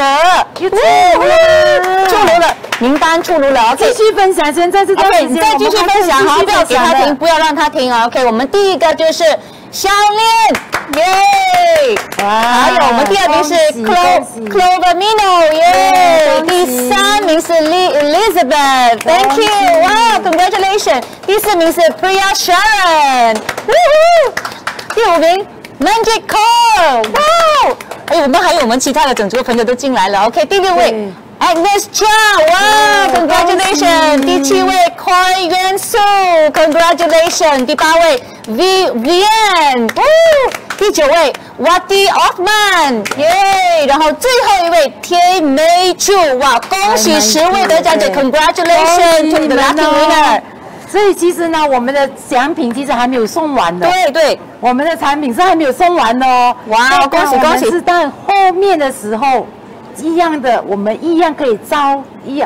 出炉了，名单出炉了。OK， 继续分享，现在这段时间， 你再继续分享，好，不要给他停，不要让他停啊。OK， 我们第一个就是小练，耶！还有我们第2名是 Clovermino， 耶！第3名是 Elizabeth，Thank you， 哇 ，Congratulations！ 第4名是 Priya Sharon， 第5名 Magic Core， 哇！哎，我们还有我们其他的整组朋友都进来了。OK， 第6位 Agnes Chow， 哇 ，Congratulations！ 第7位 Koi Yuan Su， Congratulations！ 第8位 Vivian， 第9位 Wati Othman， 耶！然后最后一位天美珠，哇，恭喜10位得奖者 ，Congratulations to the lucky winner！ 所以其实呢，我们的奖品其实还没有送完的。 对对， 我们的产品是还没有送完的哦。 哇，恭喜恭喜！ 是在后面的时候，一样的，我们一样可以招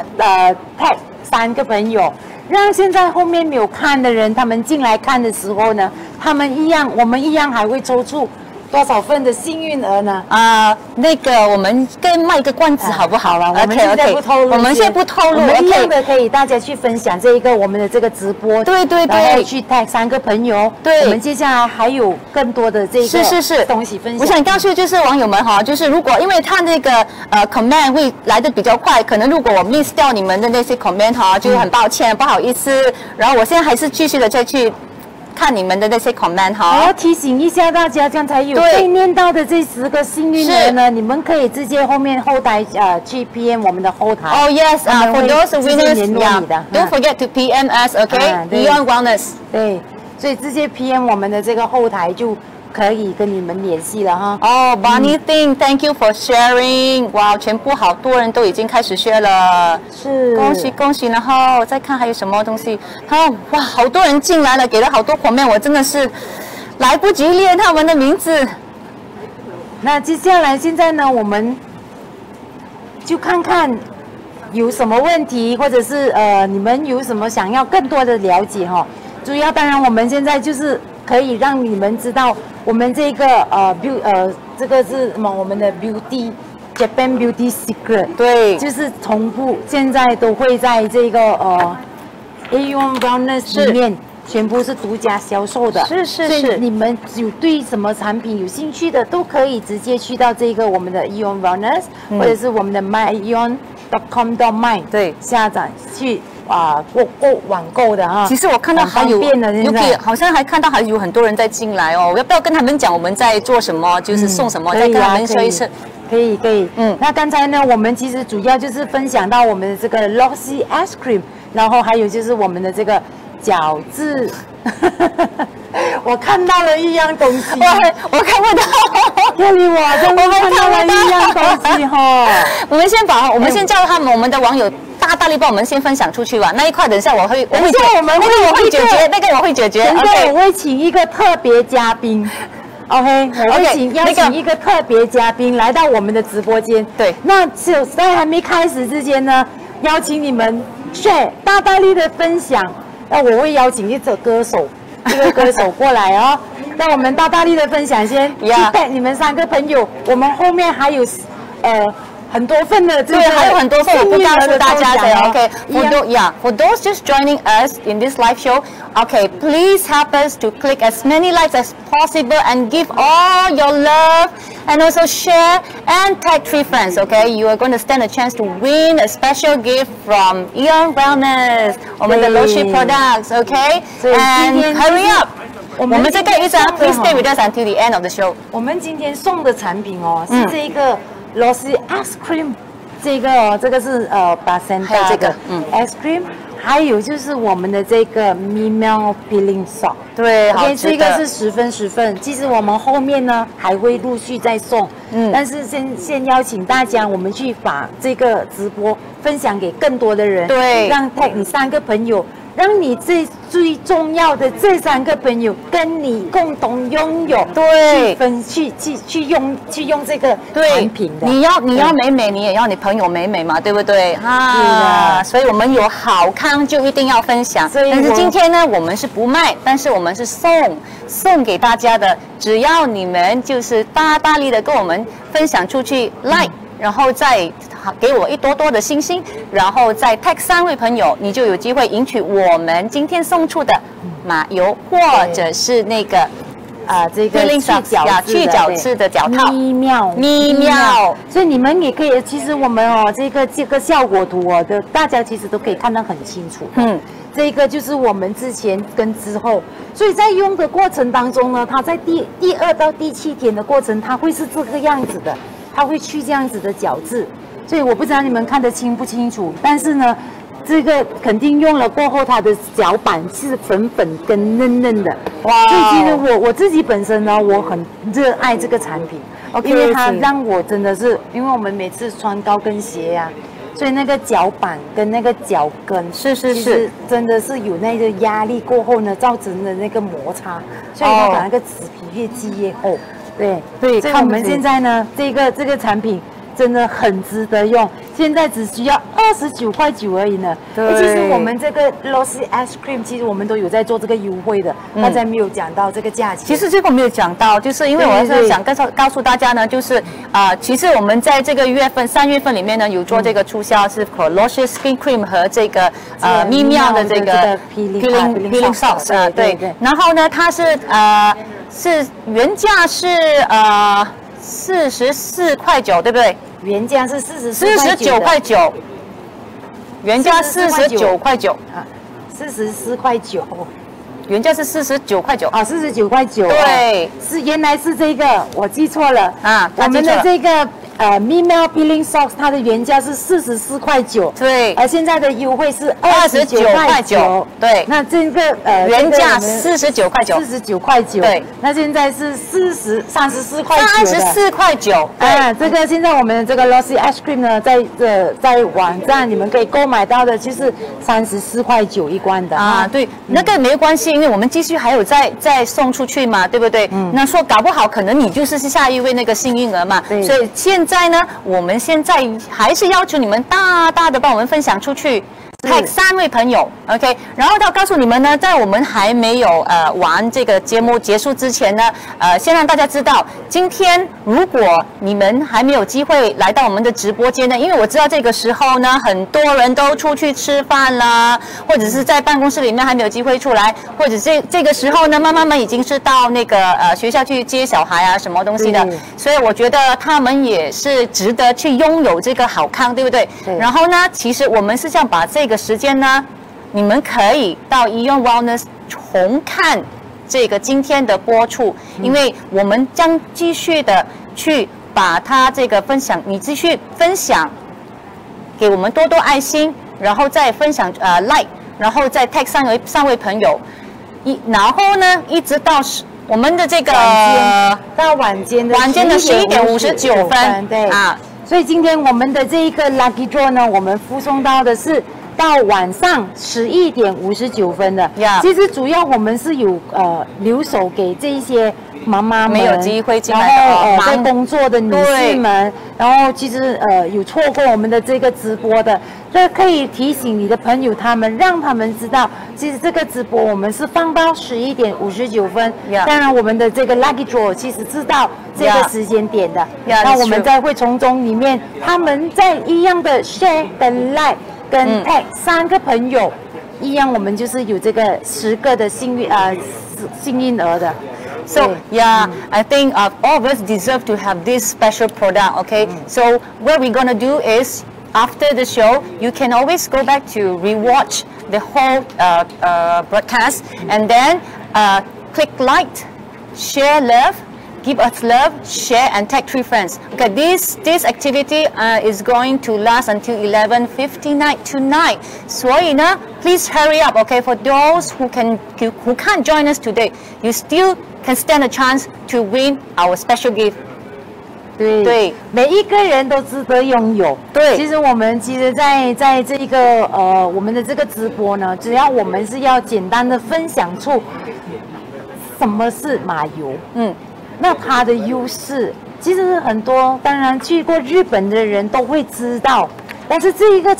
tag 3个朋友，让现在后面没有看的人，他们进来看的时候呢，我们一样还会抽出多少份的幸运儿呢？ 那个我们跟卖个关子好不好了？ 我们现在不透露， 我们先不透露， 我们一样的可以大家去分享这一个我们的这个直播， 对对对， 然后去 tag 3个朋友， 对， 我们接下来还有更多的这个是东西分享。 我想告诉就是网友们哈，就是如果因为他那个comment 会来的比较快，可能如果我 miss 掉你们的那些 comment 哈，就很抱歉，不好意思。然后我现在还是继续的再去看你们的那些 comment 哈。 我要提醒一下大家，刚才有被念到的这10个幸运儿呢，你们可以直接后台去 PM 我们的后台。 Oh yes, for those winners, don't forget to PM us, okay? AEON Wellness。 对，所以直接 PM 我们的这个后台就可以跟你们联系了哈。 哦 ，Bonnie Thing，Thank you for sharing。哇，全部好多人都已经开始 share 了， 是， 恭喜恭喜！然后再看还有什么东西。哇，好多人进来了，给了好多 comment， 我真的是来不及念他们的名字。 那接下来现在呢，我们就看看有什么问题，或者是你们有什么想要更多的了解哈。主要当然我们现在就是可以让你们知道。我们这个这个是什么？我们的 Japan Beauty Secret， 对，就是同步现在都会在这个AEON Wellness 里面全部是独家销售的。是。所以你们有对什么产品有兴趣的，都可以直接去到这个我们的 AEON Wellness，或者是我们的 myaeon.com.my 对，下载去。网购的哈， 其实我看到还有好像还看到还有很多人在进来哦，要不要跟他们讲我们在做什么，就是送什么，再跟他们说一声。 可以。那刚才呢，我们其实主要就是分享到我们的这个 LOSHI ice cream， 然后还有就是我们的这个角质。我看到了一样东西， 我看不到。 这里我们看到了一样东西哈。 我们先叫他们我们的网友大力帮我们先分享出去吧。那一块等一下我会解决，那个我会解决。 等一下我会请一个特别嘉宾。OK， 我会邀请一个特别嘉宾来到我们的直播间。对，那在还没开始之前呢，邀请你们 share 大力的分享。那我会邀请一个歌手过来哦。那我们大力的分享先，去带你们3个朋友。我们后面还有很多份的，对， 还有很多份我不告诉大家的。OK， for those just joining us in this live show, okay, please help us to click as many likes as possible and give all your love and also share and tag 3 friends. Okay, you are going to stand a chance to win a special gift from AEON Wellness, 我们的 LOSHI products. Okay, and hurry up. 我们这个一直 please stay with us until the end of the show. 我们今天送的产品哦，是这个。LOSHI ice cream， 这个是placenta 这个ice cream， 还有就是我们的这个 minimal peeling sock， 对，好，这个是10份。其实我们后面呢还会陆续再送，但是先邀请大家，我们去把这个直播分享给更多的人，对，让你3个朋友。让你最重要的这3个朋友跟你共同拥有，对，去用这个产品的。你要美，你也要你朋友美嘛，对不对？啊，所以我们有好康就一定要分享。但是今天呢，我们是不卖，但是我们是送给大家的，只要你们就是大力的跟我们分享出去 like。然后再给我一多的星星，然后再 tag 3位朋友，你就有机会赢取我们今天送出的马油或者是那个这个 Peeling 去 socks， 角质去角质的脚套咪妙咪妙， 所以你们也可以，其实我们这个效果图大家其实都可以看得很清楚。这个就是我们之前跟之后，所以在用的过程当中呢，它在第2到第7天的过程，它会是这个样子的，它会去这样子的角质。所以我不知道你们看得清不清楚，但是呢，这个肯定用了过后，它的脚板是粉粉跟嫩嫩的。哇！所以其实我自己本身呢，我很热爱这个产品，因为它让我真的是，因为我们每次穿高跟鞋呀。所以那个脚板跟那个脚跟是，真的是有那个压力过后呢，造成的那个摩擦，所以它把那个纸皮越积越厚。对，所以我们现在呢，这个产品真的很值得用，现在只需要29.9而已呢。其实我们这个 LOSHI ice cream， 其实我们都有在做这个优惠的，大家没有讲到这个价钱。 其实这个没有讲到，就是因为我是想告诉大家呢，就是其实我们在这个3月份里面呢，有做这个促销，是 LOSHI Skin Cream 和这个咪妙的这个 Peeling Socks 对。然后呢，它是原价是44.9，对不对？ 原价是 49.9，原价49.9 啊，44.9， 原价是49.9 啊，49.9， 对， 原来是这个，我记错了啊，我们的这个咪妙 Peeling Socks 它的原价是44.9， 对， 而现在的优惠是 29.9，对， 那这个原价49.9， 对，那现在是34.9，这个现在我们的这个 LOSHI ice cream 呢，在网站你们可以购买到的，就是34.9一罐的啊，对，那个没关系，因为我们继续还有再送出去嘛，对不对？那说搞不好可能你就是下一位那个幸运儿嘛，所以现在呢，我们现在还是要求你们大大的帮我们分享出去。tag 3位朋友 ，OK， 然后要告诉你们呢，在我们还没有完这个节目结束之前呢，先让大家知道，今天如果你们还没有机会来到我们的直播间呢，因为我知道这个时候呢，很多人都出去吃饭啦，或者是在办公室里面还没有机会出来，或者这个时候呢，妈妈们已经是到那个学校去接小孩啊，什么东西的，所以我觉得他们也是值得去拥有这个好康，对不对？然后呢，其实我们是想把这个时间呢，你们可以到AEON Wellness 重看这个今天的播出，因为我们将继续的去把它这个分享，你继续分享，给我们多多爱心，然后再分享like， 然后再 tag 3位朋友，然后呢一直到我们的这个到晚间的 11:59分， 对啊，所以今天我们的这一个 lucky draw 呢，我们附送到的是到晚上11:59分的。其实主要我们是有留守给这一些妈妈们没有机会进来的在工作的女士们，然后其实有错过我们的这个直播的，这可以提醒你的朋友他们，让他们知道，其实这个直播我们是放到11:59分。当然我们的这个 lucky draw 其实知道这个时间点的，那我们再会从中里面他们在一样的 share 跟 like 跟 tag 3个朋友一样，我们就是有这个10个的幸运儿的。 So yeah, I think all of us deserve to have this special product. Okay, so what we're gonna do is after the show, you can always go back to rewatch the whole broadcast, and then click like, share love. Give us love, share, and tag 3 friends. Okay, this activity is going to last until 11:59 tonight. 所以呢 please hurry up. Okay, for those who can't join us today, you still can stand a chance to win our special gift. 对，每一个人都值得拥有。对，其实我们在这一个我们的这个直播呢，只要我们是要简单的分享出什么是马油，那它的优势其实很多，当然去过日本的人都会知道，但是这一个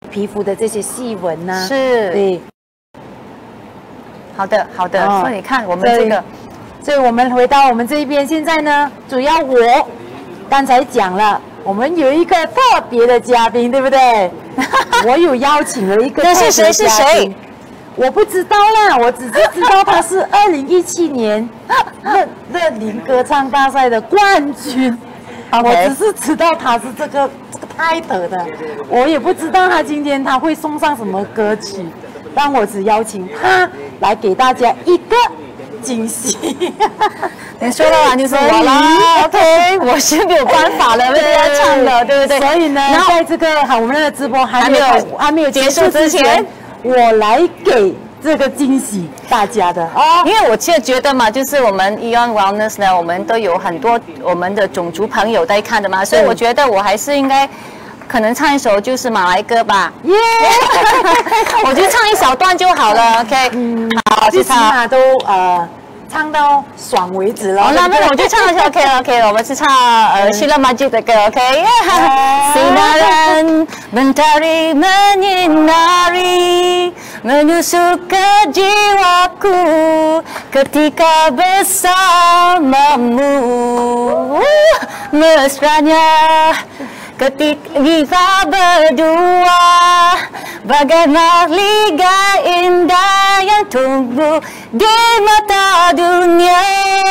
皮肤的这些细纹呐。 是， 对。 好的，好的。所以你看我们这个， 所以我们回到我们这一边，现在呢，主要我刚才讲了，我们有一个特别的嘉宾，对不对？我有邀请了一个特别的嘉宾。 那是谁？ 我不知道啦，我只是知道他是2017年乐龄歌唱大赛的冠军。我只是知道他是这个泰德的，我也不知道他今天他会送上什么歌曲，但我只邀请他来给大家一个惊喜。 你说了完就说完了 ，OK， 我是没有办法了，为了要唱的，对不对？ 所以呢，在这个我们的直播还没有结束之前，我来给这个惊喜大家的哦， 因为我其实觉得嘛，就是我们 AEON Wellness 呢，我们都有很多我们的种族朋友在看的嘛，所以我觉得我还是应该可能唱一首就是马来歌吧，耶，我就唱一小段就好了 ，OK， 好， 最起码都唱到爽为止了。 好，那我就唱一下 OK， 我们是唱Sheila Majid 的歌 OK。Sinaran mentari menyinari menusuk ke jiwaku ketika bersamamu mesranya ketika kita berdua bagai mahligai indah yang tumbuh di mata dunia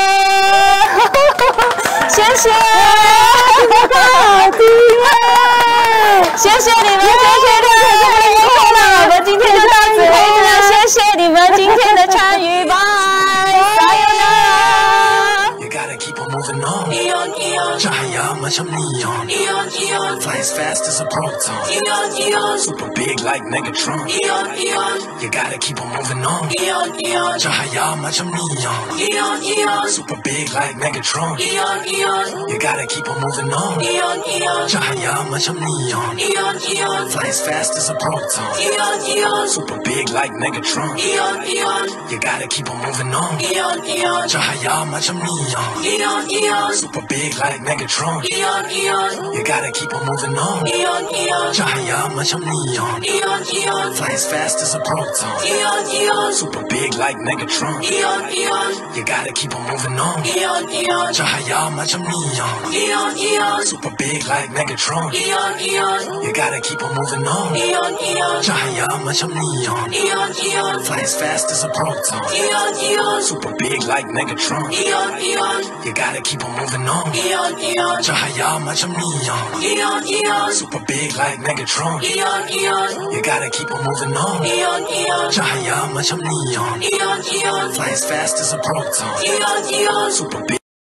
谢谢，好听啊！谢谢你们，谢谢你们，我们今天就到此为止了，谢谢你们今天的参与，拜，加油呢！ Keep on moving on. Eon, Eon. Cahaya macam neon. Eon, Eon. Fly as fast as a proton. Eon, Eon. Super big like Megatron. Eon, Eon. You gotta keep on moving on. Eon, Eon. Cahaya macam neon. Eon, Eon. Super big like Megatron. Eon, Eon. You gotta keep on moving on. Eon, Eon. Cahaya macam neon. Eon, Eon. Fly as fast as a proton. Eon, Eon. Super big like Megatron. Eon, Eon. You gotta keep on moving on. Eon, Eon. Cahaya macam neon. Eon, Eon. Super big like Megatron. Eon, Eon. You gotta keep on moving on. Eon, Eon. Cahaya macam neon. Eon, Eon. Fly as fast as a proton. Eon, Eon. Super big like Megatron. Eon, Eon. You gotta keep on moving on. Eon, Eon. Cahaya macam neon. Eon, Eon. Super big like Megatron. Eon, Eon. You gotta keep on moving on. Eon, Eon. Cahaya macam neon. Eon, Eon. Fly as fast as a proton. Eon, Eon. Super big like Megatron. Eon, Eon. You gotta keep on moving on. Eon, Eon. Cahaya macam neon. Eon, Eon. Super big like Megatron. Eon, Eon. You gotta keep on moving on. Eon, Eon. Cahaya macam neon. Eon, Eon. Fly as fast as a proton. Eon, Eon. Super big.